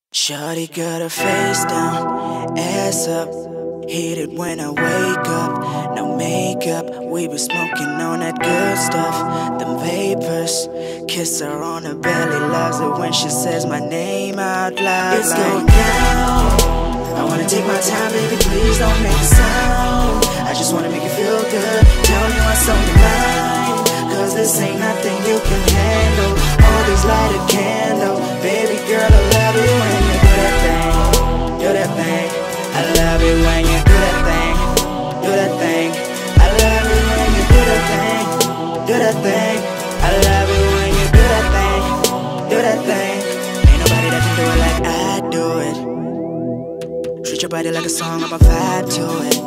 Shawty got her face down, ass up, hit it when I wake up. No makeup, we be smoking on that good stuff. Them vapors, kiss her on her belly, loves it when she says my name out loud. It's going down, I wanna take my time, baby, please don't make a sound. I just wanna make you feel good, tell me what's on your mind. Cause this ain't nothing you can handle, always light a candle. Baby girl, I love it when you do that thing, do that thing. I love it when you do that thing, do that thing. I love it when you do that thing, do that thing. I love it when you do that thing, do that thing. Ain't nobody that can do it like I do it. Treat your body like a song, I'ma vibe to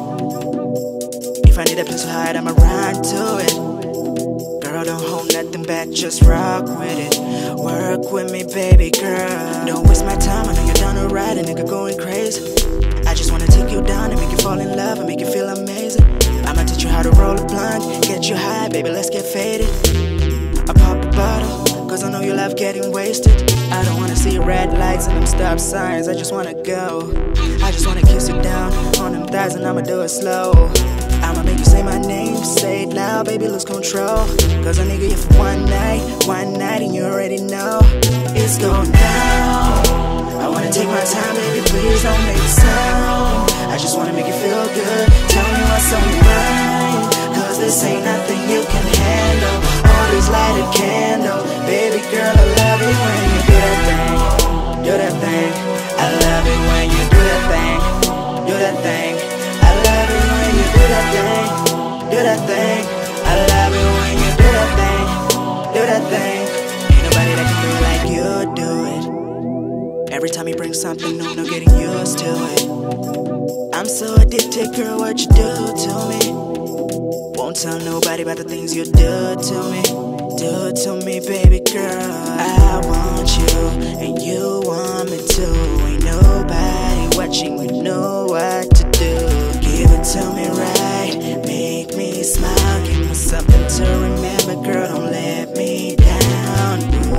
it. If I need a pencil hard, I'ma rhyme to it. Girl, don't hold nothing back, just rock with it. Work with me, baby girl. Don't waste my time, I know you're down to ride a nigga going crazy. I just wanna take you down and make you fall in love and make you feel amazing. I'ma teach you how to roll a blunt, get you high, baby, let's get faded. I pop a bottle, cause I know you love getting wasted. I don't wanna see red lights and them stop signs, I just wanna go. I just wanna kiss you down on them thighs and I'ma do it slow. I'ma make you say my name, say it loud, baby, lose control. Cause I nigga you for one night, and you already know it's going down. I wanna take my time, baby, please don't make a sound. I just wanna make you feel good, tell me what's on your mind. Cause this ain't nothing you can handle, always light a candle. Baby girl, I love it when you do that thing, do that thing. I love it when you do that thing, do that thing. I love it when you do that thing, do that thing. I love it when you do that thing, do that thing. Ain't nobody that can do it like you do it. Every time you bring something new, no getting used to it. I'm so addicted, girl, what you do to me. Won't tell nobody about the things you do to me. Do it to me, baby girl. I want you, and you want me too. Ain't nobody watching, we know what to do. Give it to me right, make me smile. Give me something to remember, girl, don't let me down.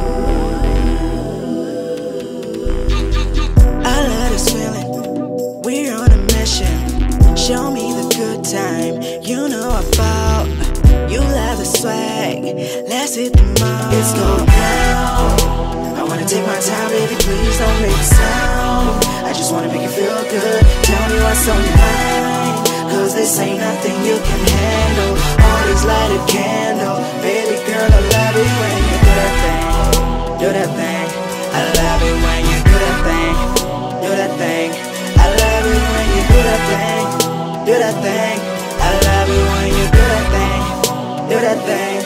I love this feeling, we're on a mission. Show me the good time, you know about. You love the swag, let's hit the mall. It's going down, I wanna take my time, baby, please don't make a sound. I just wanna make you feel good, tell me what's on your mind. Cause this ain't nothing you can handle, always light a candle. Baby girl, I love it when you do that thing, do that thing. I love it when you do that thing, do that thing. I love it when you do that thing, do that thing. I love it when you do that thing, do that thing.